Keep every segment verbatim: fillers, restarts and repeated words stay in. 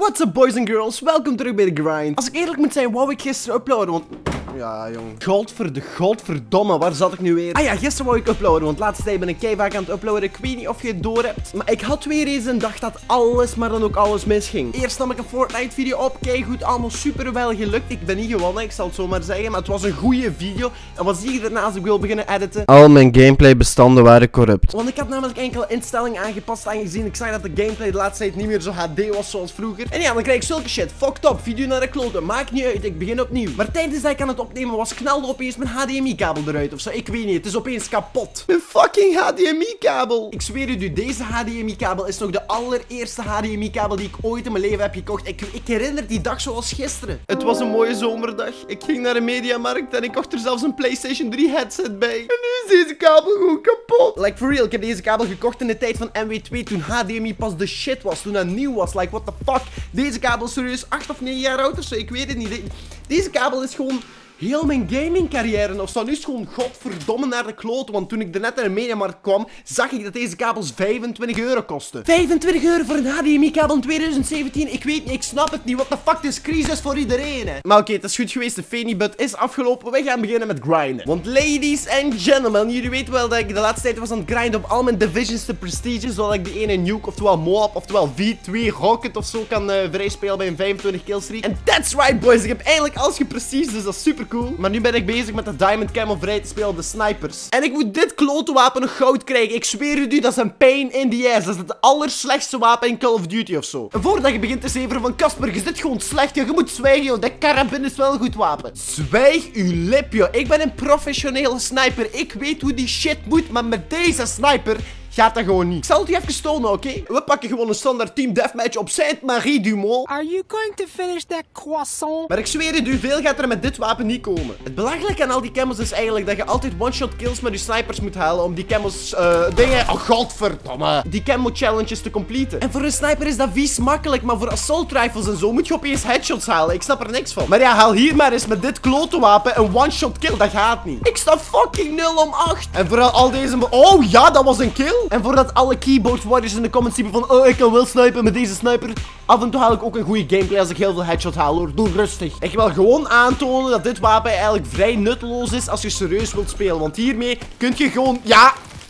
What's up boys and girls, welkom terug bij de grind. Als ik eerlijk moet zijn, wou ik gisteren uploaden, want... Ja, jong. Godverde, godverdomme, waar zat ik nu weer? Ah ja, gisteren wou ik uploaden, want laatste tijd ben ik keihard aan het uploaden. Ik weet niet of je het door hebt, maar ik had weer eens een dag dat alles, maar dan ook alles misging. Eerst nam ik een Fortnite video op, keigoed, allemaal super wel gelukt. Ik ben niet gewonnen, ik zal het zo maar zeggen, maar het was een goede video. En wat zie je daarna als ik wil beginnen editen? Al mijn gameplay bestanden waren corrupt. Want ik had namelijk enkele instellingen aangepast, aangezien ik zag dat de gameplay de laatste tijd niet meer zo H D was zoals vroeger. En ja, dan krijg ik zulke shit. Fucked up, video naar de kloten, maakt niet uit, ik begin opnieuw. Maar tijdens dat ik aan het opnemen was, knalde opeens mijn H D M I-kabel eruit of zo. Ik weet niet, het is opeens kapot. Mijn fucking H D M I-kabel. Ik zweer het u, deze H D M I-kabel is nog de allereerste H D M I-kabel die ik ooit in mijn leven heb gekocht. Ik, ik herinner die dag zoals gisteren. Het was een mooie zomerdag. Ik ging naar de Mediamarkt en ik kocht er zelfs een PlayStation drie headset bij. En nu is deze kabel gewoon kapot. Like for real, ik heb deze kabel gekocht in de tijd van M W twee toen H D M I pas de shit was. Toen dat nieuw was. Like, what the fuck. Deze kabel is serieus acht of negen jaar oud of zo. Ik weet het niet. De deze kabel is gewoon... heel mijn gaming carrière of zo. Nu is het gewoon godverdomme naar de kloten. Want toen ik er net naar de Mediamarkt kwam, zag ik dat deze kabels vijfentwintig euro kosten. vijfentwintig euro voor een H D M I-kabel in twintig zeventien. Ik weet niet, ik snap het niet. What the fuck, het is crisis voor iedereen, hè. Maar oké, okay, het is goed geweest. De Fanny-bud is afgelopen. We gaan beginnen met grinden. Want ladies and gentlemen, jullie weten wel dat ik de laatste tijd was aan het grinden op al mijn divisions te prestige. Zodat ik de ene nuke, oftewel Moab, oftewel V twee Rocket of zo kan uh, vrijspelen bij een vijfentwintig killstreak. En that's right, boys. Ik heb eigenlijk alles geprestige, dus dat is super cool. Maar nu ben ik bezig met de Diamond Camo vrij te spelen op de snipers. En ik moet dit klote wapen nog goud krijgen. Ik zweer het u, dat is een pain in the ass. Dat is het allerslechtste wapen in Call of Duty of zo. En voordat je begint te zeveren van Casper, is dit gewoon slecht. Je moet zwijgen, joh. De karabin is wel een goed wapen. Zwijg uw lip, joh. Ik ben een professionele sniper. Ik weet hoe die shit moet, maar met deze sniper... gaat dat gewoon niet. Ik zal het je even tonen, oké? Okay? We pakken gewoon een standaard team deathmatch op Sainte-Marie-du-Mont. Are you going to finish that croissant? Maar ik zweer het u, veel gaat er met dit wapen niet komen. Het belangrijke aan al die camos is eigenlijk dat je altijd one-shot kills met je snipers moet halen om die camos, uh, dingen... Oh, godverdomme. Die camo challenges te completen. En voor een sniper is dat vies makkelijk, maar voor assault rifles en zo moet je opeens headshots halen. Ik snap er niks van. Maar ja, haal hier maar eens met dit klote wapen een one-shot kill. Dat gaat niet. Ik sta fucking nul om acht. En vooral al deze... Oh ja, dat was een kill. En voordat alle keyboard warriors in de comments zien van oh, ik kan wel snipen met deze sniper. Af en toe haal ik ook een goede gameplay als ik heel veel headshots haal, hoor. Doe rustig. Ik wil gewoon aantonen dat dit wapen eigenlijk vrij nutteloos is als je serieus wilt spelen. Want hiermee kun je gewoon... Ja...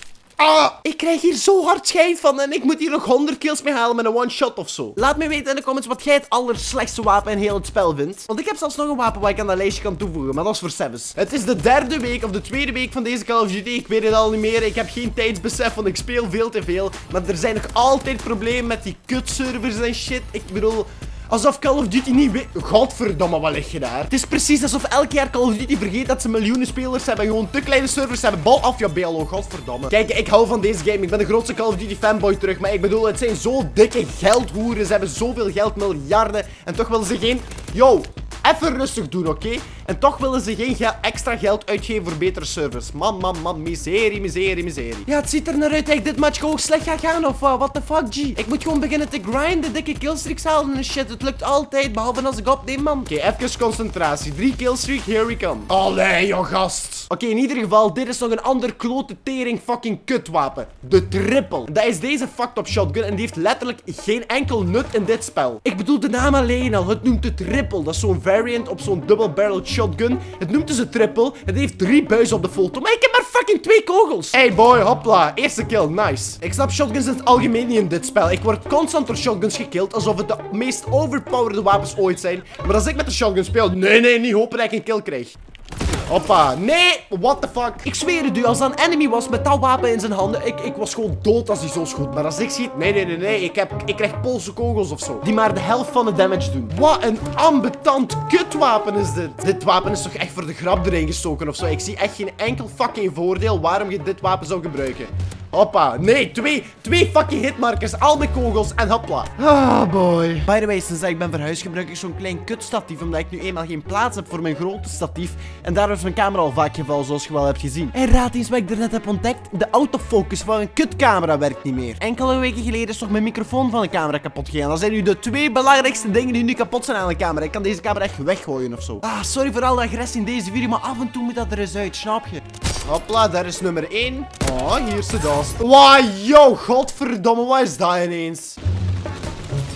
Ah, ik krijg hier zo hard schijf van en ik moet hier nog honderd kills mee halen met een one shot of zo. Laat me weten in de comments wat jij het allerslechtste wapen in heel het spel vindt. Want ik heb zelfs nog een wapen waar ik aan dat lijstje kan toevoegen, maar dat is voor Sevens. Het is de derde week of de tweede week van deze Call of Duty. Ik weet het al niet meer. Ik heb geen tijdsbesef, want ik speel veel te veel. Maar er zijn nog altijd problemen met die kutservers en shit. Ik bedoel... alsof Call of Duty niet weet... Godverdomme, wat lig je daar? Het is precies alsof elk jaar Call of Duty vergeet dat ze miljoenen spelers hebben. Gewoon te kleine servers hebben. Bal af je beel, oh godverdomme. Kijk, ik hou van deze game. Ik ben de grootste Call of Duty fanboy terug. Maar ik bedoel, het zijn zo dikke geldhoeren. Ze hebben zoveel geld, miljarden. En toch willen ze geen... Yo, even rustig doen, oké? Okay? En toch willen ze geen ge extra geld uitgeven voor betere servers. Man, man, man. Miserie, miserie, miserie. Ja, het ziet er naar uit dat ik dit match gewoon slecht ga gaan. Of uh, what the fuck, G? Ik moet gewoon beginnen te grinden. Dikke killstreaks halen en shit. Het lukt altijd, behalve als ik opneem, man. Oké, okay, even concentratie. Drie killstreak, here we come. Allee, joh, gast. Oké, okay, in ieder geval, dit is nog een ander klote tering fucking kutwapen. De triple. Dat is deze fucked up shotgun en die heeft letterlijk geen enkel nut in dit spel. Ik bedoel de naam alleen al. Het noemt de triple. Dat is zo'n variant op zo'n double barrel shotgun. Het noemt dus een triple. Het heeft drie buizen op de foto. Maar ik heb maar fucking twee kogels. Hey boy, hopla. Eerste kill, nice. Ik snap shotguns in het algemeen niet in dit spel. Ik word constant door shotguns gekillt. Alsof het de meest overpowered wapens ooit zijn. Maar als ik met de shotgun speel, nee, nee, niet hopen dat ik een kill krijg. Hoppa, nee, what the fuck. Ik zweer het u, als dat een enemy was met dat wapen in zijn handen, ik, ik was gewoon dood als hij zo schoot. Maar als ik schiet, nee, nee, nee, nee, ik, heb, ik krijg Poolse kogels of zo. Die maar de helft van de damage doen. Wat een ambetant kutwapen is dit. Dit wapen is toch echt voor de grap erin gestoken of zo. Ik zie echt geen enkel fucking voordeel waarom je dit wapen zou gebruiken. Hoppa, nee, twee, twee fucking hitmarkers, al mijn kogels en hopla. Ah, boy. By the way, sinds ik ben verhuisd gebruik ik zo'n klein kutstatief, omdat ik nu eenmaal geen plaats heb voor mijn grote statief. En daardoor is mijn camera al vaak gevallen, zoals je wel hebt gezien. En raad eens wat ik er net heb ontdekt. De autofocus van een kutcamera werkt niet meer. Enkele weken geleden is toch mijn microfoon van de camera kapot gegaan. Dat zijn nu de twee belangrijkste dingen die nu kapot zijn aan de camera. Ik kan deze camera echt weggooien of zo. Ah, sorry voor al de agressie in deze video, maar af en toe moet dat er eens uit, snap je? Hopla, daar is nummer één. Oh, hier is de das. Wow, yo, godverdomme, wat is dat ineens?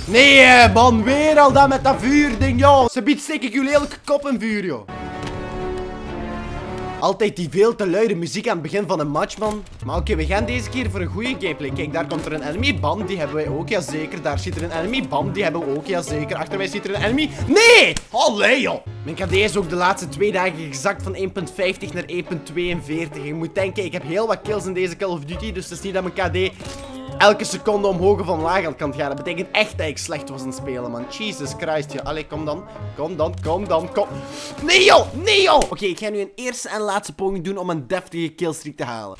Nee, man, weer al dat met dat vuurding, joh. Ze biedt steek ik jullie elke kop in vuur, joh. Altijd die veel te luide muziek aan het begin van een match, man. Maar oké, okay, we gaan deze keer voor een goede gameplay. Kijk, daar komt er een enemy. Bam, die hebben wij ook, jazeker. Daar zit er een enemy. Bam, die hebben we ook, jazeker. Achter mij zit er een enemy. Nee! Allee, joh. Mijn K D is ook de laatste twee dagen gezakt van één komma vijftig naar één komma tweeënveertig. Je moet denken, ik heb heel wat kills in deze Call of Duty. Dus het is niet dat mijn K D elke seconde omhoog of omlaag aan kan gaan. Dat betekent echt dat ik slecht was aan het spelen, man. Jesus Christ, joh. Allee, kom dan. Kom dan, kom dan, kom. Nee, joh! Nee, joh! Oké, okay, ik ga nu een eerste en laatste poging doen om een deftige killstreak te halen.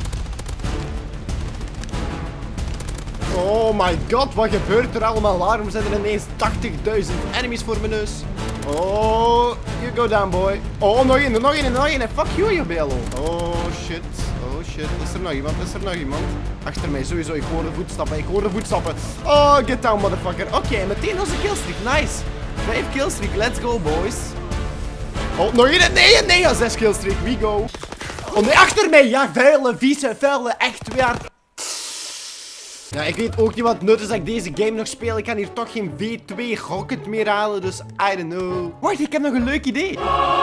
Oh my god, wat gebeurt er allemaal? Waarom zijn er ineens tachtigduizend enemies voor mijn neus? Oh, you go down, boy. Oh, nog een, nog een, nog een. Fuck you, je belo. Oh, shit. Oh, shit. Is er nog iemand? Is er nog iemand? Achter mij, sowieso. Ik hoor de voetstappen. Ik hoor de voetstappen. Oh, get down, motherfucker. Oké, okay, meteen onze killstreak. Nice. Vijf killstreak. Let's go, boys. Oh, nog een. Nee, nee. Ja, zes killstreak. We go. Oh, nee, achter mij. Ja, vuile, vieze, vuile. Echt weer. Ja, ik weet ook niet wat nut is dat ik deze game nog speel. Ik kan hier toch geen V twee rocket meer halen, dus I don't know. Wacht, ik heb nog een leuk idee.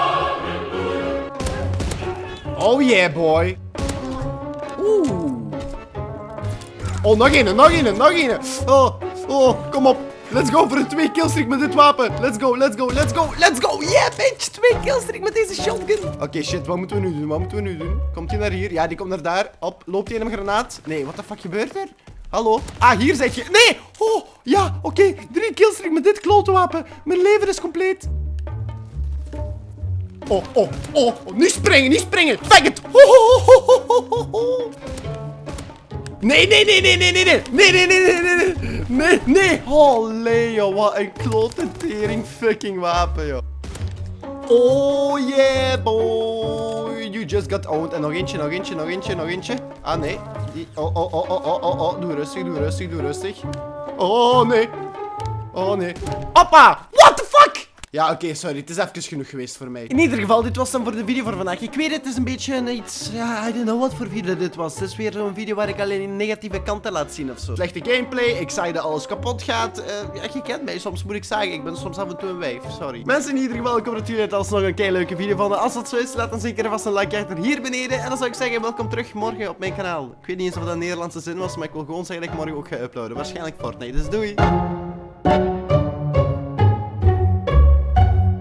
Oh yeah, boy. Oeh. Oh, nog een, nog een, nog een. Oh, oh, kom op. Let's go voor een twee killstreak met dit wapen. Let's go, let's go, let's go, let's go. Yeah, bitch. Twee killstreak met deze shotgun. Oké, okay, shit. Wat moeten we nu doen? Wat moeten we nu doen? Komt hij naar hier? Ja, die komt naar daar. Op. Loopt hij in een granaat? Nee, wat de fuck gebeurt er? Hallo? Ah, hier zit je. Nee! Oh, ja, oké. Okay. Drie killstreak met dit klote wapen. Mijn leven is compleet. Oh, oh, oh, oh. Niet springen, niet springen. Faggot. Oh, oh, oh, oh, oh, oh. Nee, nee, nee, nee, nee, nee, nee. Nee, nee, nee, nee, nee, nee. Nee, nee. Holy, joh. Wat een klote tering fucking wapen, joh. Oh, yeah, boy. You just got owned. En nog eentje, nog eentje, nog eentje, nog eentje. Ah, nee. Die... Oh, oh, oh, oh, oh, oh, oh. Doe rustig, doe rustig, doe rustig. Oh, nee. Oh, nee. Appa! What the fuck? Ja, oké, okay, sorry. Het is even genoeg geweest voor mij. In ieder geval, dit was dan voor de video voor vandaag. Ik weet het, het is een beetje een iets... Ja, I don't know wat voor video dit was. Het is weer zo'n video waar ik alleen een negatieve kanten laat zien of zo. Slechte gameplay, ik zei dat alles kapot gaat. Uh, ja, je kent mij. Soms moet ik zeggen, ik ben soms af en toe een wijf. Sorry. Mensen, in ieder geval, ik hoop dat jullie het alsnog een kei leuke video vonden. Als dat zo is, laat dan zeker vast een like achter hier beneden. En dan zou ik zeggen, welkom terug morgen op mijn kanaal. Ik weet niet eens of dat een Nederlandse zin was, maar ik wil gewoon zeggen dat ik morgen ook ga uploaden. Waarschijnlijk Fortnite, dus doei!